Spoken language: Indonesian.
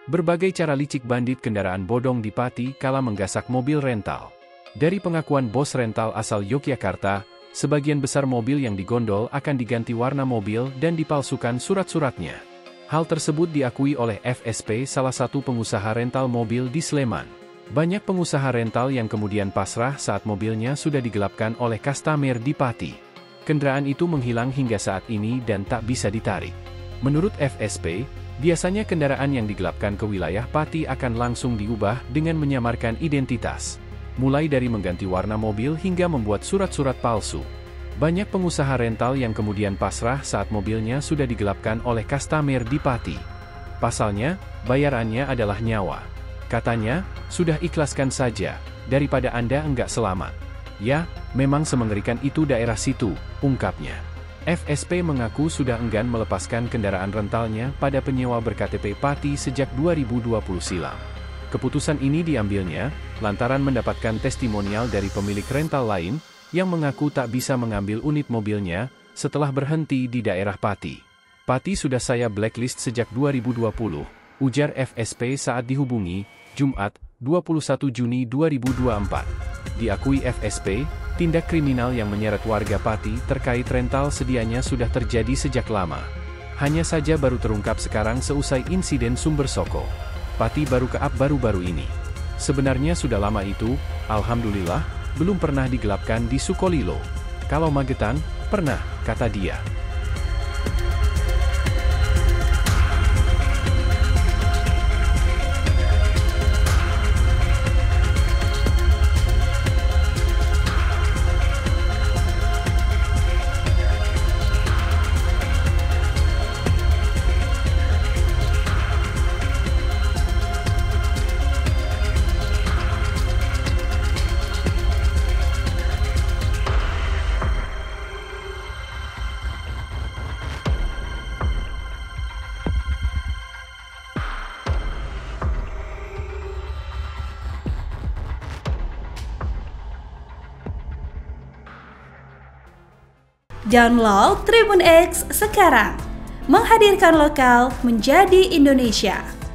Berbagai cara licik bandit kendaraan bodong di Pati kala menggasak mobil rental. Dari pengakuan bos rental asal Yogyakarta, sebagian besar mobil yang digondol akan diganti warna mobil dan dipalsukan surat-suratnya. Hal tersebut diakui oleh FSP, salah satu pengusaha rental mobil di Sleman. Banyak pengusaha rental yang kemudian pasrah saat mobilnya sudah digelapkan oleh customer di Pati. Kendaraan itu menghilang hingga saat ini dan tak bisa ditarik. Menurut FSP, biasanya kendaraan yang digelapkan ke wilayah Pati akan langsung diubah dengan menyamarkan identitas. Mulai dari mengganti warna mobil hingga membuat surat-surat palsu. Banyak pengusaha rental yang kemudian pasrah saat mobilnya sudah digelapkan oleh customer di Pati. Pasalnya, bayarannya adalah nyawa. Katanya, sudah ikhlaskan saja, daripada Anda enggak selamat. Ya, memang semengerikan itu daerah situ, ungkapnya. FSP mengaku sudah enggan melepaskan kendaraan rentalnya pada penyewa ber-KTP Pati sejak 2020 silam. Keputusan ini diambilnya lantaran mendapatkan testimonial dari pemilik rental lain yang mengaku tak bisa mengambil unit mobilnya setelah berhenti di daerah Pati. Pati sudah saya blacklist sejak 2020, ujar FSP saat dihubungi, Jumat, 21 Juni 2024. Diakui FSP, tindak kriminal yang menyeret warga Pati terkait rental sedianya sudah terjadi sejak lama. Hanya saja baru terungkap sekarang seusai insiden Sumber Soko. Pati baru keap baru-baru ini. Sebenarnya sudah lama itu, alhamdulillah, belum pernah digelapkan di Sukolilo. Kalau Magetan, pernah, kata dia. Download Tribun X sekarang, menghadirkan lokal menjadi Indonesia.